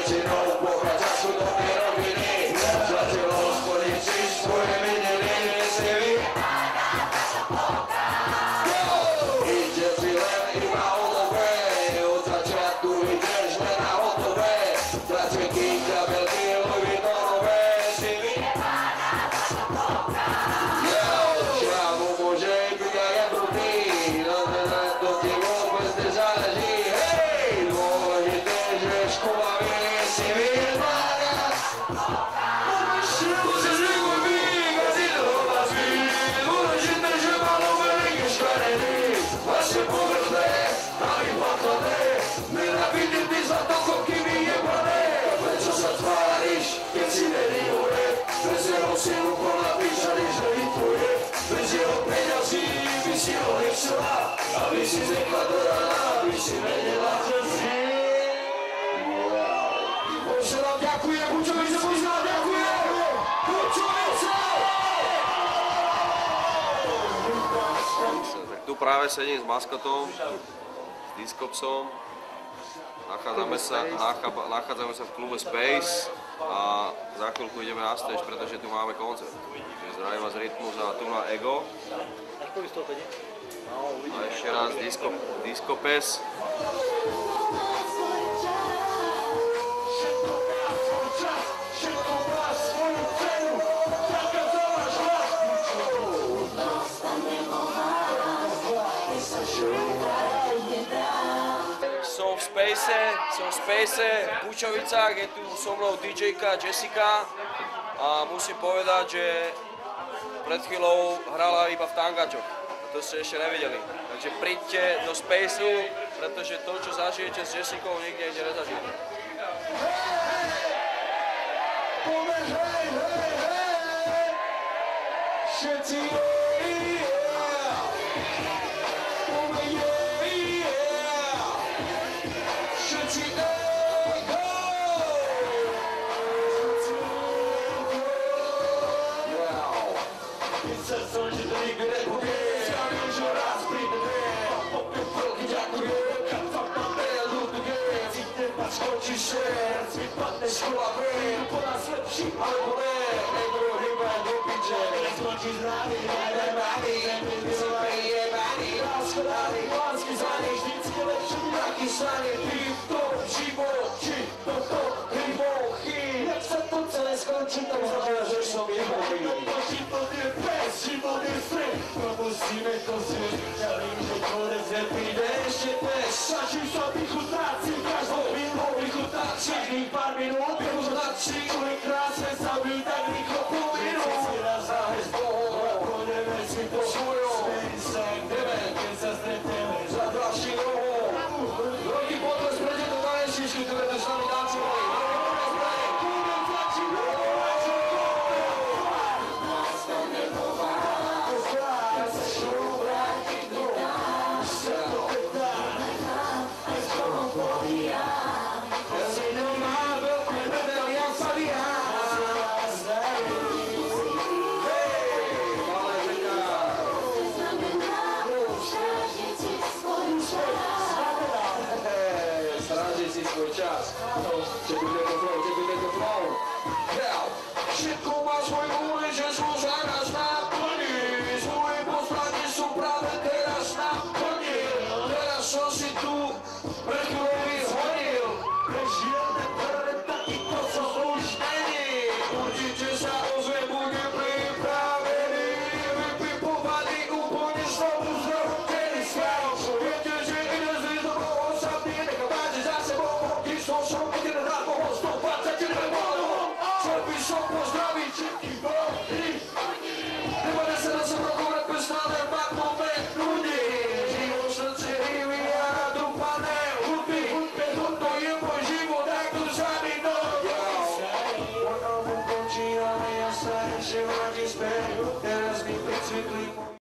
väčšinou pochádza sú do tej roviny. Zatiaľ hospodin si svoje meniny si vypadá naša polka. Ide si len iba o dobre, od začiatku ideš len na hotové. Tlačeky, kabelky, Louis-Vuittonové si vypadá naša polka. Šávu môže byť aj krutý, no to ti vôbec nezáleží. Hej, dôležité, že škola vie si vypadá naša polka. Dôležité, že malo veľké škarený, vaše povrchné, ale pokladné, milá vidieť ty za to, kokými jebané. Prečo sa tváriš, keď si nerýhuje, bez jeho silu ponapíšaný, že hituje, bez jeho peňazí by si ho nechcela, aby si zvykla do rána, aby si vedela, že si. Bože vám ďakujem, Bučovice, Bože vám ďakujem, Bučovice! Tak tu práve sedím s maskotom, s Discopsom. Nachádzame sa v klube Space a za chvíľku ideme na stage, pretože tu máme koncert. Zdravím vás Rytmus a tu na Ego. A ešte raz Discopes. Som v Space v Bučovicách, je tu so mnou DJ-ka Jessica a musím povedať, že pred chvíľou hrala iba v tangačoch a to ste ešte nevideli. Takže príďte do Spaceu, pretože to, čo zažijete s Jessicou, nikde inde nezažijete. Skočí šerc, vypadne škola vrien, po nás lepší, alebo ne, nebudú hýbať do piče. Skočí známy, najdaj mány, zemlý jebaný, ráskodány, lásky zvaný, vždycky lepší, taký sani, ty v tom živoči, toto hybochy. Jak sa to celé skončí, tak znamená, že som jebochy. Toto život je pes, život je stred, propustíme to svet, ja vím, že konec nepríde, ešte dnes, snažím sa vychutnať si každou minulou vychutnať všetkých pár minút, už nadší, kolik krásne sa byť tak rýchlo povinú. Si raz záheš Bohom, pôjdeme si po svojom, smej sa, ideme, keď sa stretneme za ďalší nohou. Veľký potles pre tieto na ježišky, ktoré tu s nami tancovali. Všetko má svoj úry, že svoj záraz naplní. Svoje poslanie sú práve teraz naplní. Teraz som si tu pred chvíľou vyhodil.